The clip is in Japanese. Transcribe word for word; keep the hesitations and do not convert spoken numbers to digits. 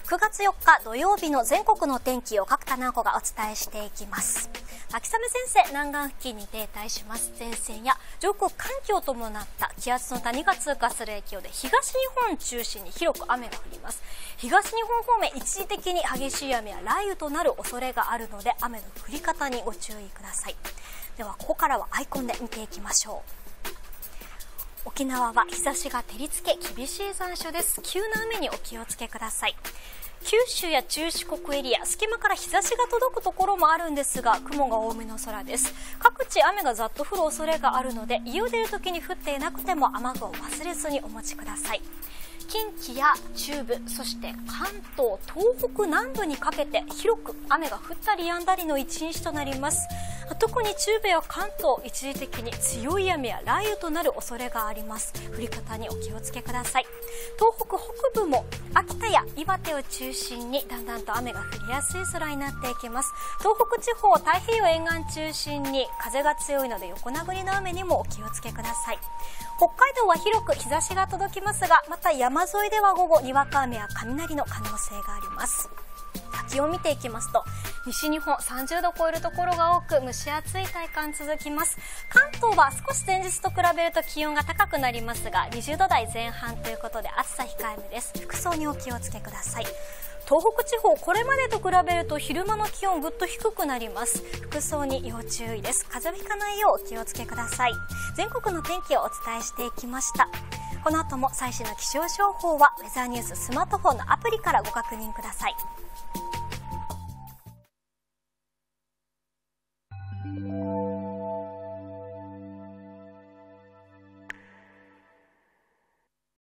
くがつよっか土曜日の全国の天気を角田直子がお伝えしていきます。秋雨前線、南岸付近に停滞します。前線や上空寒気を伴った気圧の谷が通過する影響で東日本中心に広く雨が降ります。東日本方面、一時的に激しい雨や雷雨となる恐れがあるので、雨の降り方にご注意ください。ではここからはアイコンで見ていきましょう。沖縄は日差しが照りつけ厳しい残暑です。急な雨にお気をつけください。九州や中四国エリア、隙間から日差しが届くところもあるんですが、雲が多めの空です。各地雨がざっと降る恐れがあるので、家を出るときに降っていなくても雨具を忘れずにお持ちください。近畿や中部、そして関東、東北南部にかけて広く雨が降ったり止んだりの一日となります。特に中部や関東、一時的に強い雨や雷雨となる恐れがあります。降り方にお気をつけください。東北北部も秋田や岩手を中心にだんだんと雨が降りやすい空になっていきます。東北地方、太平洋沿岸中心に風が強いので横殴りの雨にもお気をつけください。北海道は広く日差しが届きますが、また山沿いでは午後にわか雨や雷の可能性があります。気温を見ていきますと、西日本さんじゅうどを超えるところが多く蒸し暑い体感続きます。関東は少し前日と比べると気温が高くなりますが、にじゅうど台前半ということで暑さ控えめです。服装にお気をつけください。東北地方、これまでと比べると昼間の気温ぐっと低くなります。服装に要注意です。風邪をひかないようお気をつけください。全国の天気をお伝えしていきました。この後も最新の気象情報はウェザーニューススマートフォンのアプリからご確認ください。